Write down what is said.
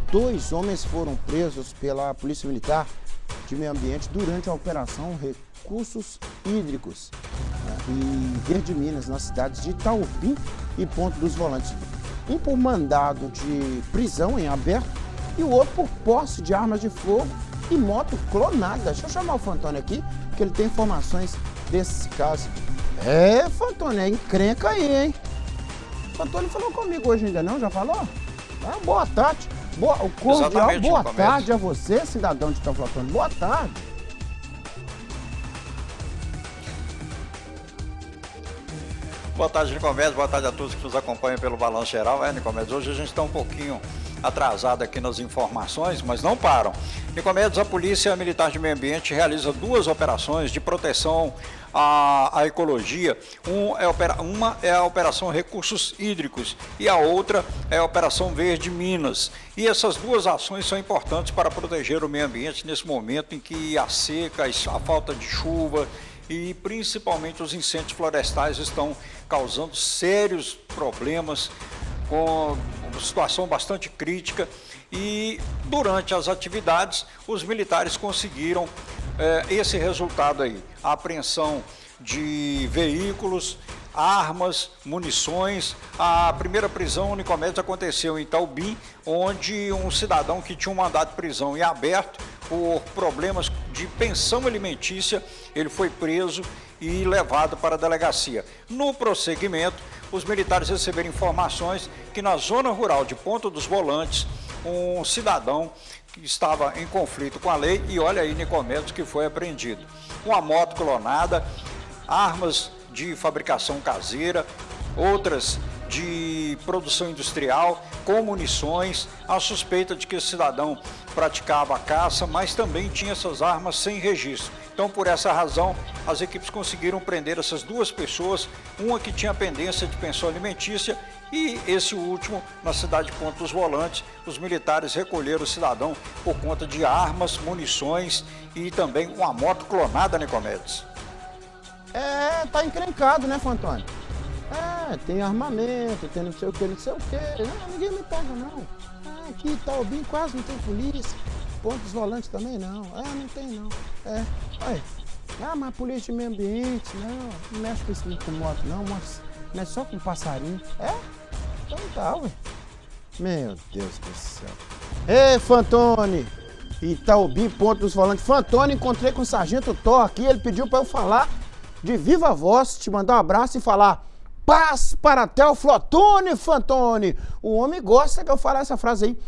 2 homens foram presos pela Polícia Militar de Meio Ambiente durante a Operação Recursos Hídricos em Verde Minas, nas cidades de Itaobim e Ponto dos Volantes. Um por mandado de prisão em aberto e o outro por posse de armas de fogo e moto clonada. Deixa eu chamar o Fantoni aqui, que ele tem informações desse caso. Fantoni, é encrenca aí, hein? O Fantoni falou comigo hoje ainda não? Já falou? Boa tarde. Cordial boa tarde a você, cidadão de Teoflotone. Boa tarde. Boa tarde, Nicomedes. Boa tarde a todos que nos acompanham pelo Balanço Geral. Nicomedes, hoje a gente está um pouquinho atrasado aqui nas informações, mas não param. Nicomedes, a Polícia Militar de Meio Ambiente realiza 2 operações de proteção à ecologia. Uma é a Operação Recursos Hídricos e a outra é a Operação Verde Minas. E essas 2 ações são importantes para proteger o meio ambiente nesse momento em que a seca, a falta de chuva e principalmente os incêndios florestais estão causando sérios problemas, com uma situação bastante crítica, e durante as atividades os militares conseguiram esse resultado aí, a apreensão de veículos, armas, munições. A primeira prisão, Nicomedes, aconteceu em Itaobim, onde um cidadão que tinha um mandado de prisão em aberto por problemas de pensão alimentícia, ele foi preso e levado para a delegacia. No prosseguimento, os militares receberam informações que na zona rural de Ponta dos Volantes, um cidadão que estava em conflito com a lei, e olha aí, Nicomedes, que foi apreendido. Uma moto clonada, armas de fabricação caseira, outras de produção industrial, com munições. A suspeita de que esse cidadão praticava caça, mas também tinha essas armas sem registro. Então, por essa razão, as equipes conseguiram prender essas 2 pessoas, uma que tinha pendência de pensão alimentícia e esse último na cidade de Ponta dos Volantes. Os militares recolheram o cidadão por conta de armas, munições e também uma moto clonada, Nicomedes. Tá encrencado, né, Fantoni? Tem armamento, tem não sei o que, não sei o que. Não, ninguém me pega, não. Aqui Itaobim quase não tem polícia. Ponto dos Volantes também não. Não tem, não. Mas a polícia de meio ambiente, não mexe com isso com moto, não. Mexe só com passarinho. Então tá, ué. Meu Deus do céu. Fantoni! Itaobim, Ponto dos Volantes. Fantoni, encontrei com o Sargento Thor aqui. Ele pediu pra eu falar de viva voz, te mandar um abraço e falar: paz para Teoflotone, Fantoni. O homem gosta que eu fale essa frase aí.